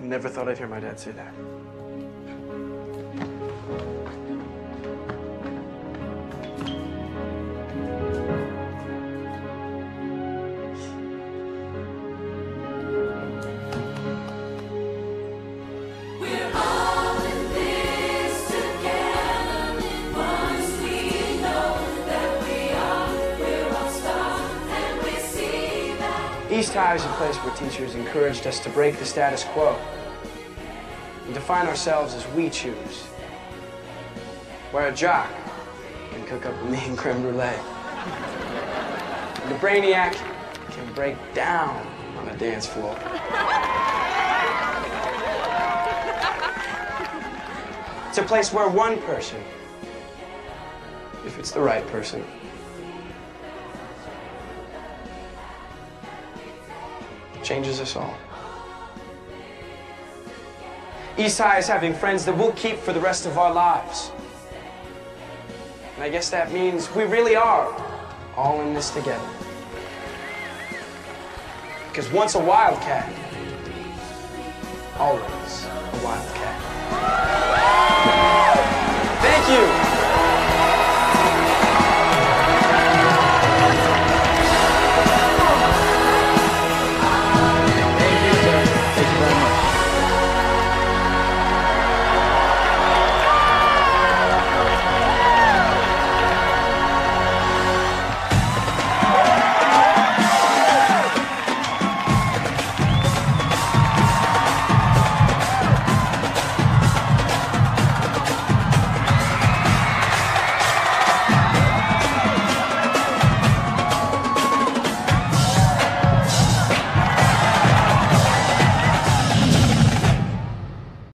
Never thought I'd hear my dad say that. East High is a place where teachers encouraged us to break the status quo and define ourselves as we choose. Where a jock can cook up a mean creme brulee. And the brainiac can break down on a dance floor. It's a place where one person, if it's the right person, changes us all. East High is having friends that we'll keep for the rest of our lives. And I guess that means we really are all in this together. Because once a wildcat, always a wildcat. Thank you.